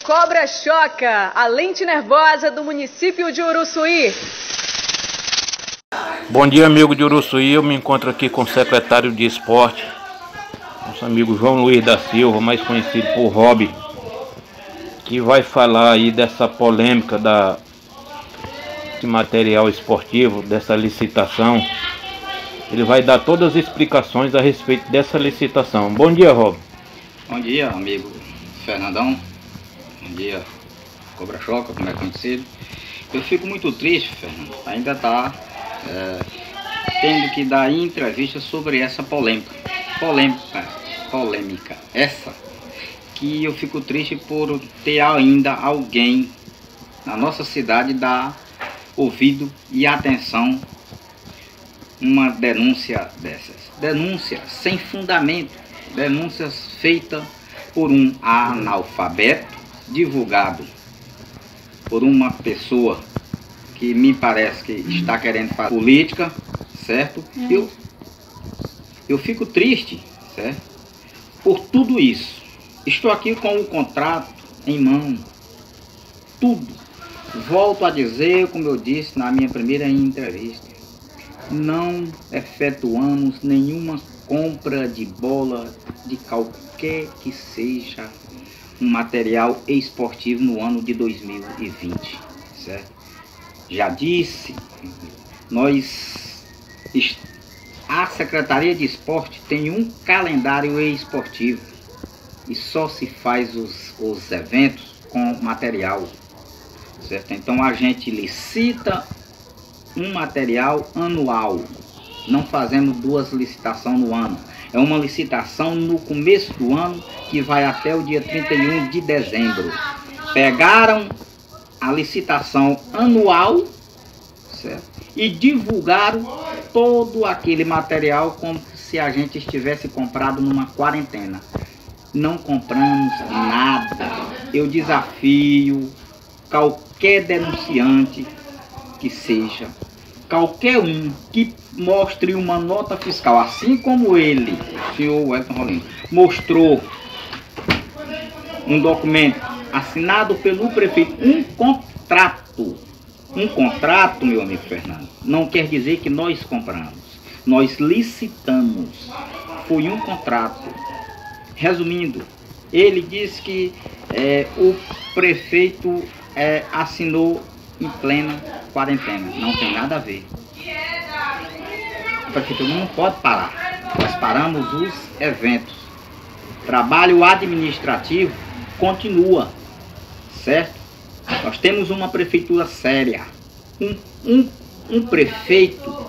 Cobra Choca, a lente nervosa do município de Uruçuí. Bom dia, amigo de Uruçuí. Eu me encontro aqui com o secretário de esporte, nosso amigo João Luiz da Silva, mais conhecido por Rob, que vai falar aí dessa polêmica de material esportivo, dessa licitação. Ele vai dar todas as explicações a respeito dessa licitação. Bom dia, Rob. Bom dia, amigo Fernandão. Bom dia, Cobra Choca, como é conhecido. Eu fico muito triste, Fernando. Ainda está tendo que dar entrevista sobre essa polêmica. Essa que eu fico triste por ter ainda alguém na nossa cidade dar ouvido e atenção uma denúncia dessas. Denúncia sem fundamento, denúncias feitas por um analfabeto, divulgado por uma pessoa que me parece que está querendo fazer política, certo? Eu fico triste, certo? Por tudo isso. Estou aqui com o contrato em mão, tudo. Volto a dizer, como eu disse na minha primeira entrevista, não efetuamos nenhuma compra de bola de qualquer que seja um material esportivo no ano de 2020, certo? Já disse, a Secretaria de Esporte tem um calendário esportivo e só se faz os eventos com material, certo? Então a gente licita um material anual, não fazemos duas licitações no ano. É uma licitação no começo do ano que vai até o dia 31 de dezembro. Pegaram a licitação anual, certo? E divulgaram todo aquele material como se a gente estivesse comprado numa quarentena. Não compramos nada. Eu desafio qualquer denunciante que seja, qualquer um que mostre uma nota fiscal, assim como ele, o senhor Wellington Rolim, mostrou um documento assinado pelo prefeito, um contrato, meu amigo Fernando, não quer dizer que nós compramos, nós licitamos, foi um contrato. Resumindo, ele disse que o prefeito assinou em plena quarentena. Não tem nada a ver. A prefeitura não pode parar. Nós paramos os eventos. Trabalho administrativo continua, certo? Nós temos uma prefeitura séria. Um prefeito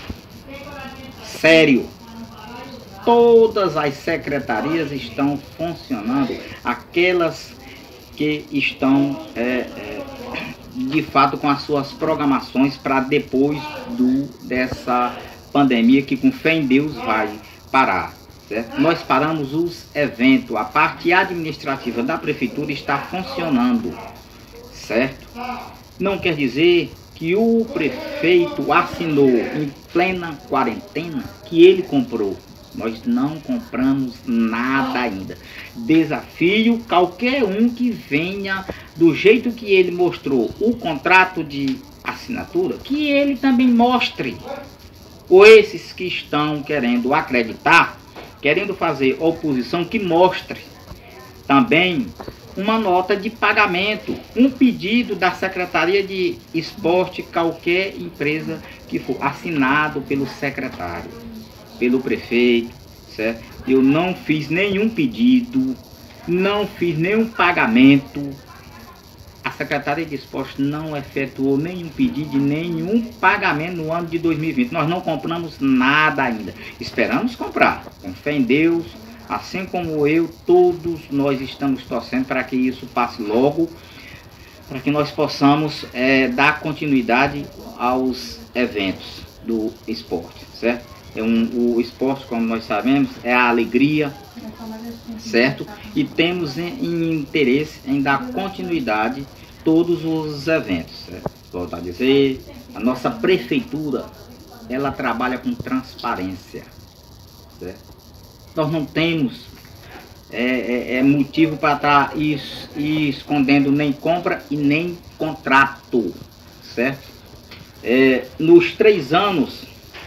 sério. Todas as secretarias estão funcionando. Aquelas que estão de fato com as suas programações para depois dessa pandemia que com fé em Deus vai parar, certo? Nós paramos os eventos, a parte administrativa da prefeitura está funcionando, certo? Não quer dizer que o prefeito assinou em plena quarentena que ele comprou. Nós não compramos nada ainda. Desafio qualquer um que venha do jeito que ele mostrou o contrato de assinatura, que ele também mostre. Ou esses que estão querendo acreditar, querendo fazer oposição, que mostre também uma nota de pagamento, um pedido da Secretaria de Esporte, qualquer empresa que for, assinado pelo secretário, pelo prefeito, certo? Eu não fiz nenhum pedido, não fiz nenhum pagamento. A Secretaria de Esporte não efetuou nenhum pedido, nenhum pagamento no ano de 2020. Nós não compramos nada ainda. Esperamos comprar, com fé em Deus, assim como eu, todos nós estamos torcendo para que isso passe logo, para que nós possamos dar continuidade aos eventos do esporte, certo? O esporte, como nós sabemos, é a alegria, certo? E temos interesse em dar continuidade a todos os eventos, certo? Volto a dizer, a nossa prefeitura, ela trabalha com transparência, certo? Nós não temos é motivo para estar escondendo nem compra e nem contrato, certo? Nos 3 anos,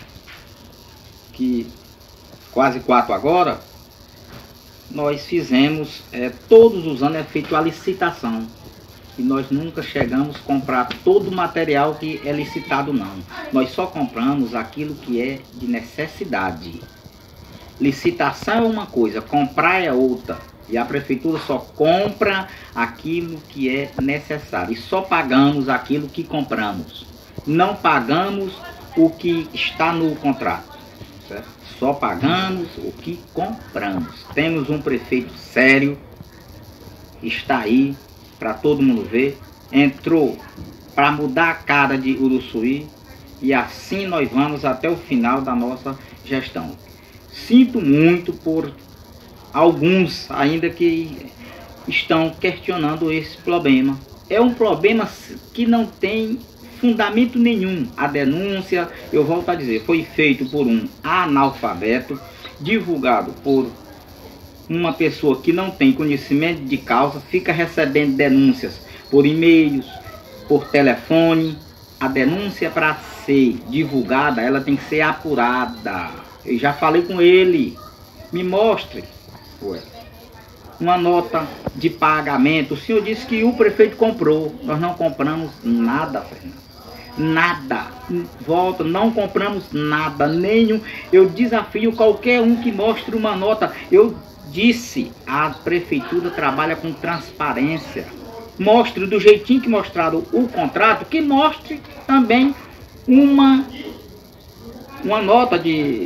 que quase 4 agora, nós fizemos, todos os anos é feito a licitação. E nós nunca chegamos a comprar todo o material que é licitado, não. Nós só compramos aquilo que é de necessidade. Licitação é uma coisa, comprar é outra. E a prefeitura só compra aquilo que é necessário. E só pagamos aquilo que compramos. Não pagamos o que está no contrato, certo? Só pagamos o que compramos. Temos um prefeito sério, está aí para todo mundo ver. Entrou para mudar a cara de Uruçuí e assim nós vamos até o final da nossa gestão. Sinto muito por alguns ainda que estão questionando esse problema. É um problema que não tem fundamento nenhum. A denúncia, eu volto a dizer, foi feito por um analfabeto, divulgado por uma pessoa que não tem conhecimento de causa, fica recebendo denúncias por e-mails, por telefone. A denúncia, para ser divulgada, ela tem que ser apurada. Eu já falei com ele, me mostre uma nota de pagamento. O senhor disse que o prefeito comprou. Nós não compramos nada, Fernando. Nada. Volta, não compramos nada, nenhum. Eu desafio qualquer um que mostre uma nota. Eu disse, a prefeitura trabalha com transparência. Mostre do jeitinho que mostraram o contrato, que mostre também uma nota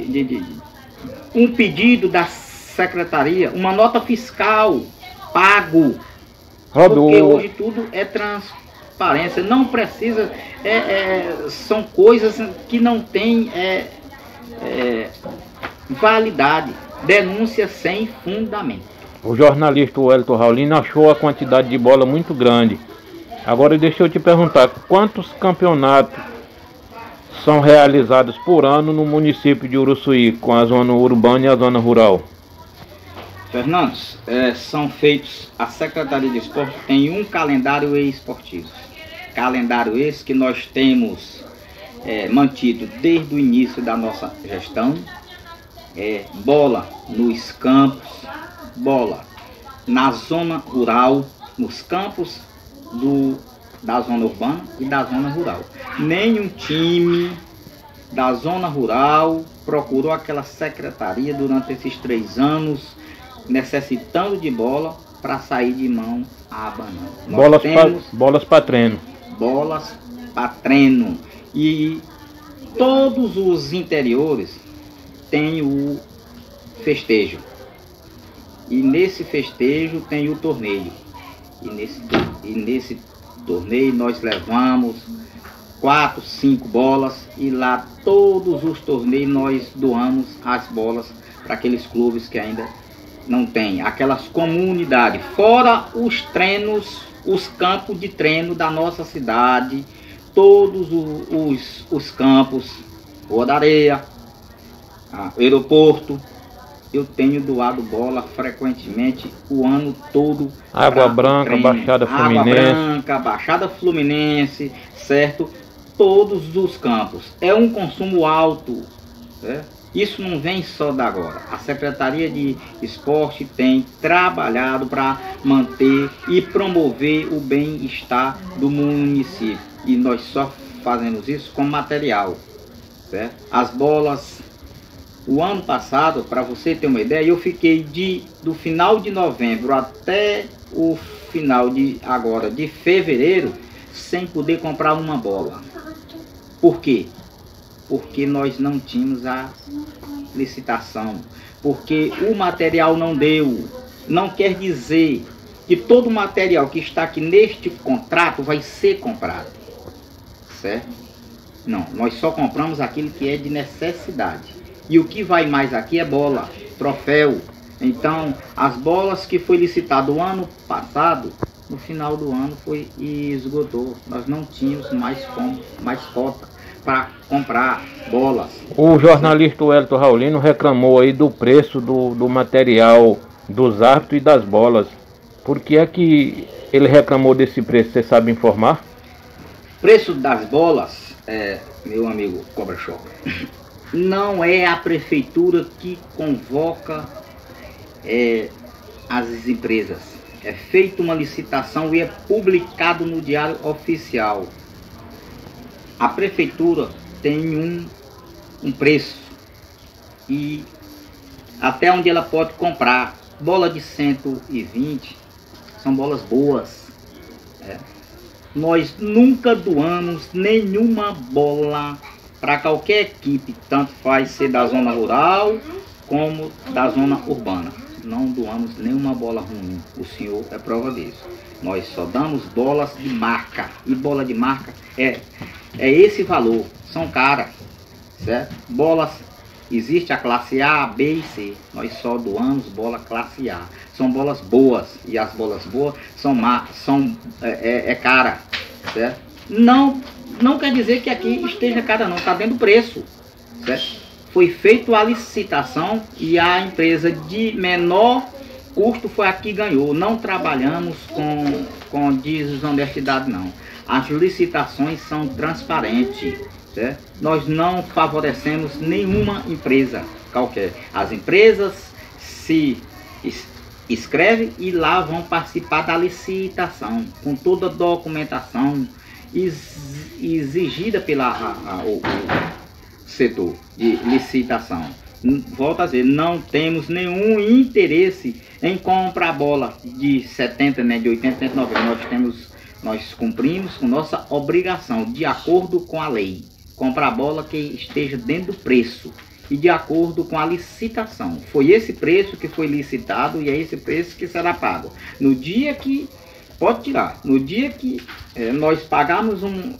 um pedido da secretaria, uma nota fiscal, pago. Porque hoje tudo é transparência, não precisa, são coisas que não têm validade, denúncia sem fundamento. O jornalista Wellington Raulino achou a quantidade de bola muito grande. Agora deixa eu te perguntar, quantos campeonatos são realizados por ano no município de Uruçuí, com a zona urbana e a zona rural? Fernandes, são feitos, a Secretaria de Esporte tem um calendário esportivo. Calendário esse que nós temos mantido desde o início da nossa gestão. Bola nos campos, bola na zona rural, nos campos da zona urbana e da zona rural. Nenhum time da zona rural procurou aquela secretaria durante esses 3 anos, necessitando de bola para sair de mão a banana. Bolas para treino. Bolas para treino. E todos os interiores têm o festejo. E nesse festejo tem o torneio. E nesse torneio nós levamos 4, 5 bolas. E lá todos os torneios nós doamos as bolas para aqueles clubes que ainda não tem, aquelas comunidades, fora os treinos, os campos de treino da nossa cidade, todos os campos, Rua da Areia, aeroporto. Eu tenho doado bola frequentemente o ano todo. Água Branca, Baixada Fluminense. Água Branca, Baixada Fluminense, certo? Todos os campos. É um consumo alto, certo? Isso não vem só da agora. A Secretaria de Esporte tem trabalhado para manter e promover o bem-estar do município. E nós só fazemos isso com material, certo? As bolas, o ano passado, para você ter uma ideia, eu fiquei do final de novembro até o final de fevereiro sem poder comprar uma bola. Por quê? Porque nós não tínhamos a licitação, porque o material não deu. Não quer dizer que todo o material que está aqui neste contrato vai ser comprado, certo? Não, nós só compramos aquilo que é de necessidade. E o que vai mais aqui é bola, troféu. Então, as bolas que foi licitado o ano passado, no final do ano foi e esgotou. Nós não tínhamos mais cota para comprar bolas. O jornalista Wellington Raulino reclamou aí do preço do material dos árbitros e das bolas. Por que é que ele reclamou desse preço? Você sabe informar? Preço das bolas, meu amigo Cobra Shop, não é a prefeitura que convoca as empresas. É feita uma licitação e é publicado no Diário Oficial. A prefeitura tem um preço e até onde ela pode comprar. Bola de 120 são bolas boas. Nós nunca doamos nenhuma bola para qualquer equipe, tanto faz ser da zona rural como da zona urbana. Não doamos nenhuma bola ruim, o senhor é prova disso. Nós só damos bolas de marca, e bola de marca é esse valor, são caras, certo? Bolas, existe a classe A, B e C, nós só doamos bola classe A. São bolas boas, e as bolas boas são cara, certo? Não quer dizer que aqui esteja cara não, está dentro do preço, certo? Foi feita a licitação e a empresa de menor custo foi a que ganhou. Não trabalhamos com desonestidade não. As licitações são transparentes, certo? Nós não favorecemos nenhuma empresa qualquer. As empresas se escrevem e lá vão participar da licitação, com toda a documentação exigida pela o setor de licitação. Volto a dizer, não temos nenhum interesse em comprar bola de 70, né, de 80, 90. Nós cumprimos com nossa obrigação, de acordo com a lei. Comprar bola que esteja dentro do preço e de acordo com a licitação. Foi esse preço que foi licitado e é esse preço que será pago. No dia que, pode tirar, no dia que nós pagarmos um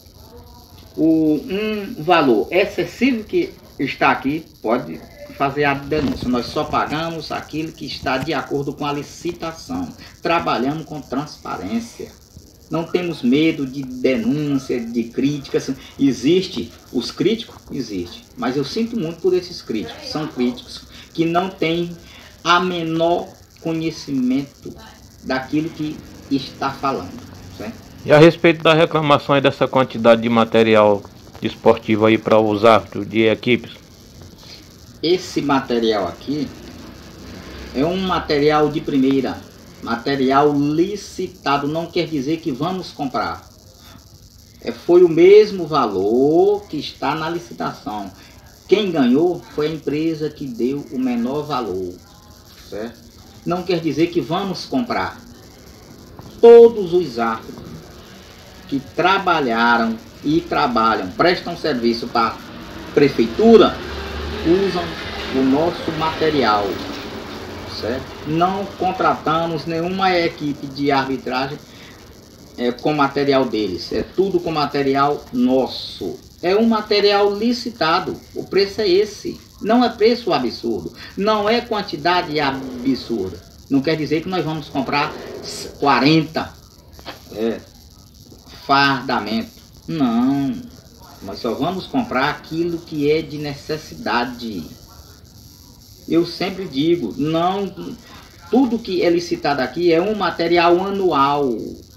valor excessivo que está aqui, pode fazer a denúncia. Nós só pagamos aquilo que está de acordo com a licitação. Trabalhamos com transparência. Não temos medo de denúncia, de críticas. Existe os críticos? Existe. Mas eu sinto muito por esses críticos. São críticos que não têm a menor conhecimento daquilo que está falando, certo? E a respeito da reclamação e dessa quantidade de material esportivo aí para os árbitros de equipes? Esse material aqui é um material de primeira, material licitado, não quer dizer que vamos comprar. Foi o mesmo valor que está na licitação. Quem ganhou foi a empresa que deu o menor valor, certo? Não quer dizer que vamos comprar. Todos os árbitros que trabalharam e trabalham, prestam serviço para a prefeitura, usam o nosso material, certo? Não contratamos nenhuma equipe de arbitragem com material deles, é tudo com material nosso. É um material licitado, o preço é esse, não é preço absurdo, não é quantidade absurda. Não quer dizer que nós vamos comprar 40 fardamento. Não, nós só vamos comprar aquilo que é de necessidade. Eu sempre digo, não, tudo que é licitado aqui é um material anual.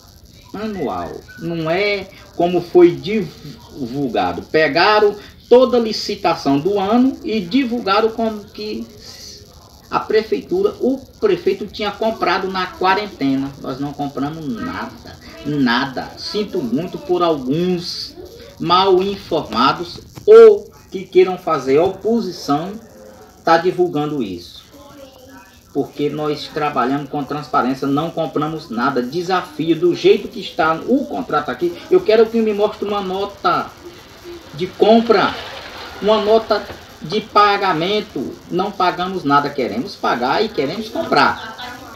Não é como foi divulgado. Pegaram toda a licitação do ano e divulgaram como que a prefeitura, o prefeito tinha comprado na quarentena. Nós não compramos nada. Sinto muito por alguns mal informados ou que queiram fazer oposição tá divulgando isso. Porque nós trabalhamos com transparência, não compramos nada. Desafio do jeito que está o contrato aqui. Eu quero que me mostre uma nota de compra, uma nota de pagamento. Não pagamos nada, queremos pagar e queremos comprar.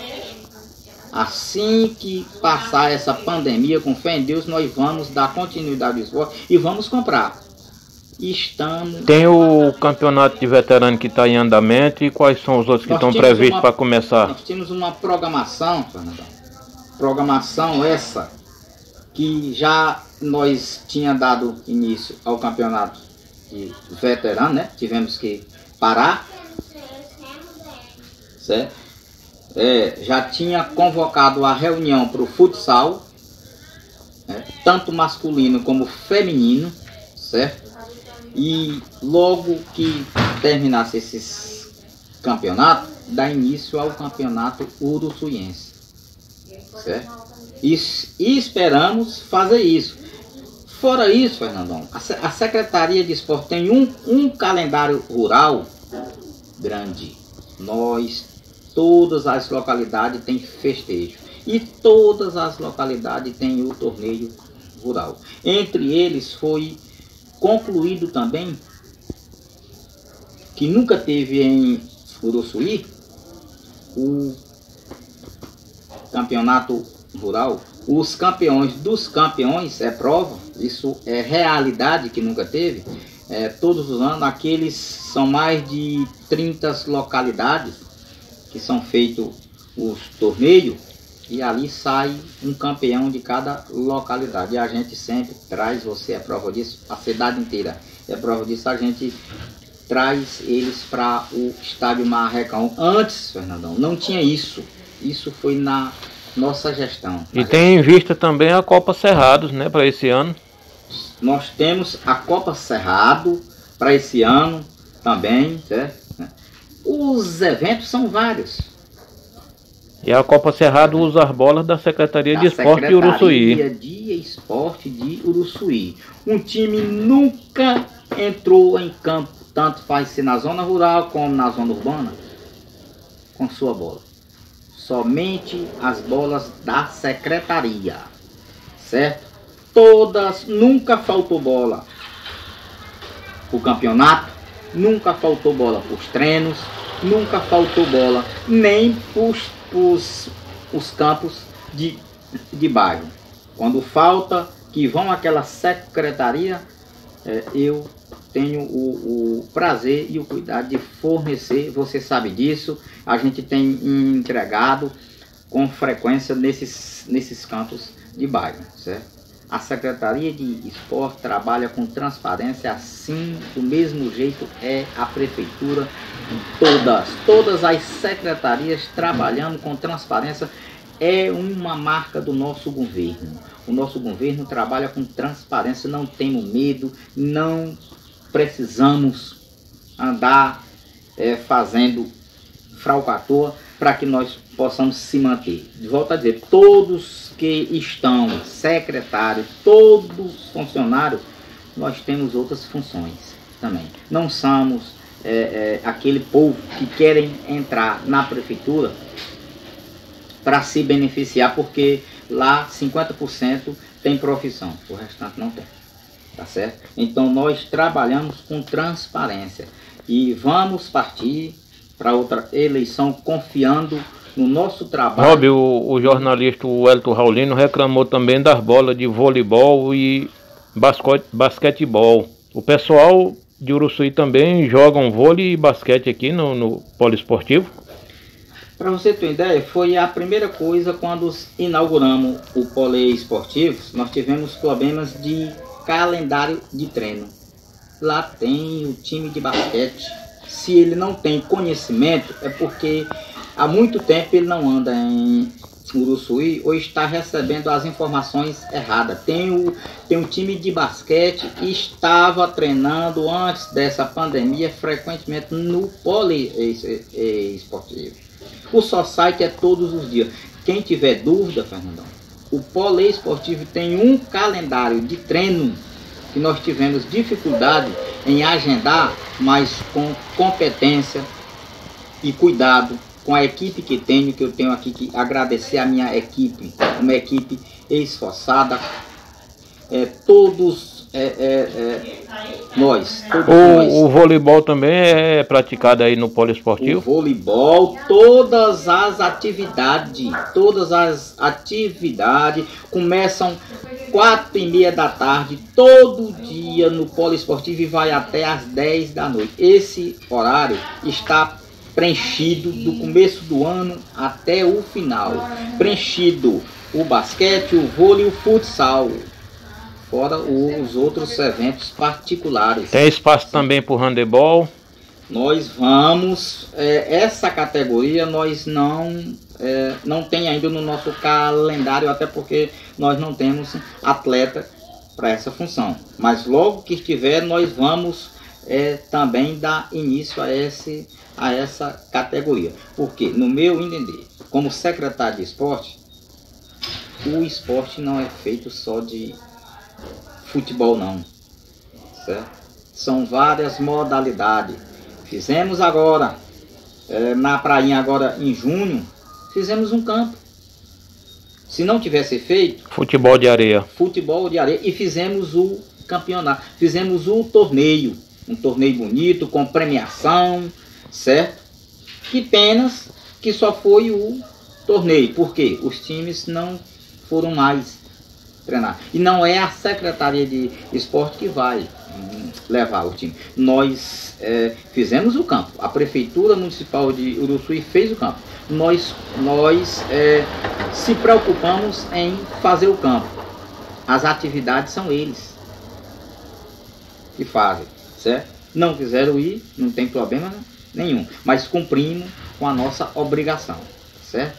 Assim que passar essa pandemia, com fé em Deus, nós vamos dar continuidade ao esporte e vamos comprar. Tem o campeonato de veterano que está em andamento, e quais são os outros que estão previstos para começar? Nós temos uma programação, Fernandão. Programação essa que já nós tinha dado início ao campeonato de veterano, né? Tivemos que parar, certo? já tinha convocado a reunião para o futsal, tanto masculino como feminino, certo? E logo que terminasse esses campeonatos, dá início ao campeonato uruçuiense, certo? E esperamos fazer isso. Fora isso, Fernandão, a Secretaria de Esporte tem um calendário rural grande. Todas as localidades têm festejo. E todas as localidades têm o torneio rural. Entre eles foi concluído também, que nunca teve em Uruçuí, o campeonato rural. Os campeões dos campeões é prova, isso é realidade que nunca teve. Todos os anos, aqueles são mais de 30 localidades que são feitos os torneios, e ali sai um campeão de cada localidade. E a gente sempre traz, você é prova disso, a cidade inteira é prova disso, a gente traz eles para o estádio Marrecão. Antes, Fernandão, não tinha isso. Isso foi na nossa gestão. E tem em vista também a Copa Cerrados, né, para esse ano. Nós temos a Copa Cerrado para esse ano também, certo? Os eventos são vários. E a Copa Cerrado usa as bolas da Secretaria de Esporte de Uruçuí. Secretaria de Esporte de Uruçuí. Um time nunca entrou em campo, tanto faz se na zona rural como na zona urbana, com sua bola. Somente as bolas da Secretaria, certo? Todas, nunca faltou bola para o campeonato, nunca faltou bola para os treinos, nunca faltou bola nem para os campos de bairro. Quando falta, que vão àquela secretaria, eu tenho o prazer e o cuidado de fornecer, você sabe disso, a gente tem entregado com frequência nesses campos de bairro, certo? A Secretaria de Esporte trabalha com transparência, assim, do mesmo jeito é a Prefeitura, todas as secretarias trabalhando com transparência, é uma marca do nosso governo. O nosso governo trabalha com transparência, não temos medo, não precisamos andar fazendo falcatrua para que nós possamos se manter. Volto a dizer, todos que estão secretários, todos funcionários, nós temos outras funções também. Não somos aquele povo que querem entrar na prefeitura para se beneficiar, porque lá 50% tem profissão, o restante não tem. Tá certo? Então nós trabalhamos com transparência e vamos partir para outra eleição confiando no nosso trabalho. Rob, o jornalista Wellington Raulino reclamou também das bolas de voleibol e basquetebol. O pessoal de Uruçuí também jogam vôlei e basquete aqui no poliesportivo? Para você ter uma ideia, foi a primeira coisa quando inauguramos o poliesportivo, nós tivemos problemas de calendário de treino. Lá tem o time de basquete. Se ele não tem conhecimento, é porque há muito tempo ele não anda em Uruçuí ou está recebendo as informações erradas. Tem um time de basquete que estava treinando antes dessa pandemia frequentemente no poliesportivo. O site é todos os dias. Quem tiver dúvida, Fernandão, o poliesportivo tem um calendário de treino que nós tivemos dificuldade em agendar, mas com competência e cuidado com a equipe que eu tenho aqui que agradecer a minha equipe, uma equipe esforçada, nós. O voleibol também é praticado aí no poliesportivo? O voleibol, todas as atividades começam 4h30 da tarde, todo dia no poliesportivo e vai até às 10 da noite. Esse horário está preenchido do começo do ano até o final. Preenchido o basquete, o vôlei e o futsal. Fora os outros eventos particulares. Tem espaço também para o handebol? Nós vamos, essa categoria nós não não tem ainda no nosso calendário, até porque nós não temos atleta para essa função. Mas logo que estiver, nós vamos também dar início a essa categoria. Porque, no meu entender, como secretário de esporte, o esporte não é feito só de futebol não, certo? São várias modalidades. Fizemos agora, na prainha agora em junho, fizemos um campo. Se não tivesse feito... Futebol de areia. Futebol de areia. E fizemos o campeonato. Fizemos o torneio. Um torneio bonito, com premiação, certo? Que penas que só foi o torneio. Porque os times não foram mais treinar. E não é a Secretaria de Esporte que vai levar o time. Nós fizemos o campo. A Prefeitura Municipal de Uruçuí fez o campo. Nós se preocupamos em fazer o campo. As atividades são eles que fazem, certo? Não quiseram ir, não tem problema nenhum, mas cumprimos com a nossa obrigação, certo?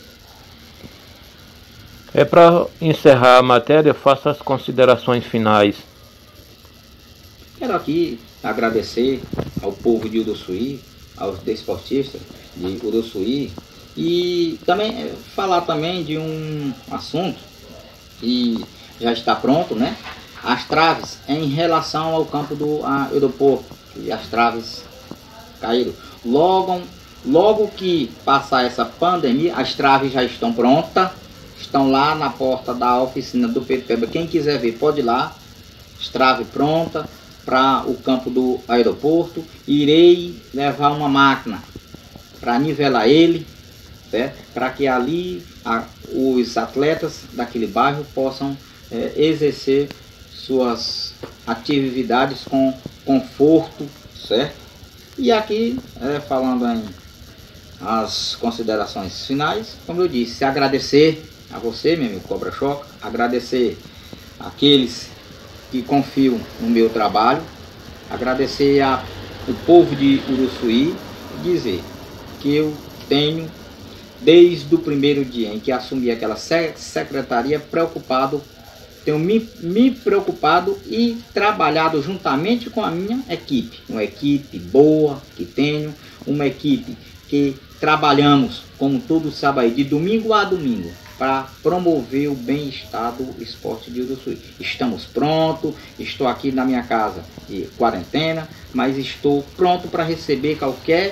Para encerrar a matéria, faça as considerações finais. Quero aqui agradecer ao povo de Uruçuí, aos desportistas de Uruçuí, e também falar também de um assunto que já está pronto, né? As traves em relação ao campo do aeroporto, e as traves caíram. Logo que passar essa pandemia, as traves já estão prontas, estão lá na porta da oficina do PPEBA. Quem quiser ver pode ir lá, as traves prontas para o campo do aeroporto. Irei levar uma máquina para nivelar ele, para que ali os atletas daquele bairro possam exercer suas atividades com conforto, certo? E aqui, falando em as considerações finais, como eu disse, agradecer a você, meu amigo Cobra Choca, agradecer aqueles que confiam no meu trabalho, agradecer ao povo de Uruçuí e dizer que eu tenho, desde o primeiro dia em que assumi aquela secretaria, tenho me preocupado e trabalhado juntamente com a minha equipe. Uma equipe boa que tenho, uma equipe que trabalhamos, como todos sabem aí, de domingo a domingo, para promover o bem-estar do esporte de Uruçuí. Estamos prontos, estou aqui na minha casa de quarentena, mas estou pronto para receber qualquer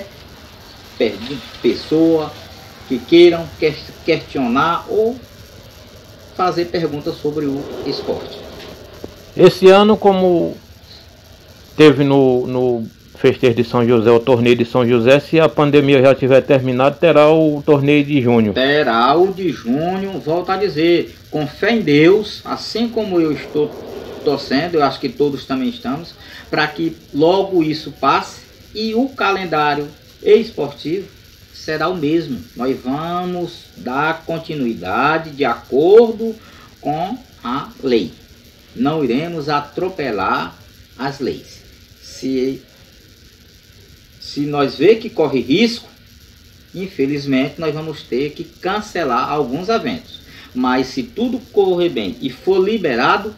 pessoa que queiram questionar ou fazer perguntas sobre o esporte. Esse ano, como teve no festeiro de São José, o torneio de São José, se a pandemia já tiver terminado, terá o torneio de junho. Terá o de junho, volto a dizer, com fé em Deus, assim como eu estou torcendo, eu acho que todos também estamos, para que logo isso passe e o calendário esportivo será o mesmo. Nós vamos dar continuidade de acordo com a lei. Não iremos atropelar as leis. Se nós ver que corre risco, infelizmente nós vamos ter que cancelar alguns eventos. Mas se tudo correr bem e for liberado,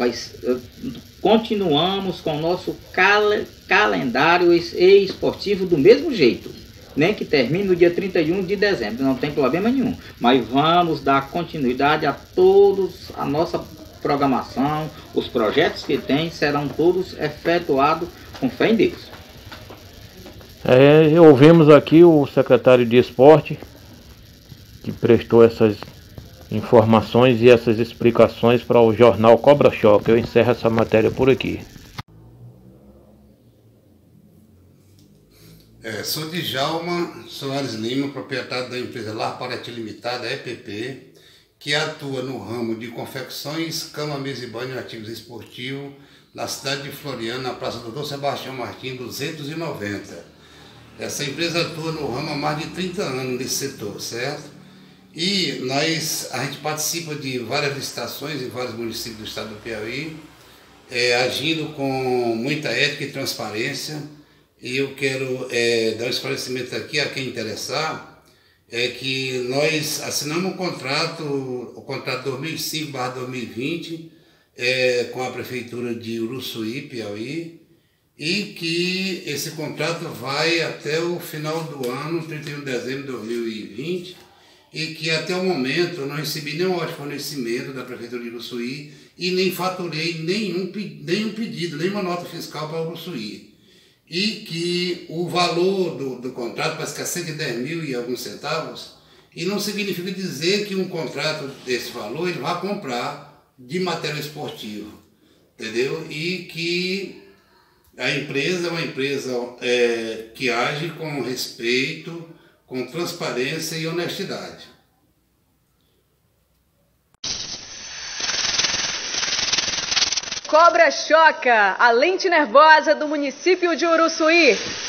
continuamos com o nosso calendário esportivo do mesmo jeito. Nem que termine no dia 31 de dezembro, não tem problema nenhum. Mas vamos dar continuidade a todos, a nossa programação, os projetos que tem serão todos efetuados com fé em Deus. Ouvimos aqui o secretário de Esporte, que prestou essas informações e essas explicações para o jornal Cobra Choca. Eu encerro essa matéria por aqui. Sou Djalma Soares Lima, proprietário da empresa Lar Paraty Limitada, EPP, que atua no ramo de confecções, cama, mesa e banho e artigos esportivos na cidade de Floriano, na Praça Doutor Sebastião Martins, 290. Essa empresa atua no ramo há mais de 30 anos nesse setor, certo? E a gente participa de várias licitações em vários municípios do estado do Piauí, agindo com muita ética e transparência. E eu quero dar um esclarecimento aqui a quem interessar. é que nós assinamos o contrato 2005/2020 com a Prefeitura de Uruçuí, Piauí, e que esse contrato vai até o final do ano, 31 de dezembro de 2020, e que até o momento eu não recebi nenhum fornecimento da Prefeitura de Uruçuí e nem faturei nenhum pedido, nenhuma nota fiscal para Uruçuí. E que o valor do contrato parece que é 110 mil e alguns centavos, e não significa dizer que um contrato desse valor ele vai comprar de material esportivo, entendeu? E que a empresa é uma empresa que age com respeito, com transparência e honestidade. Cobra choca a lente nervosa do município de Uruçuí.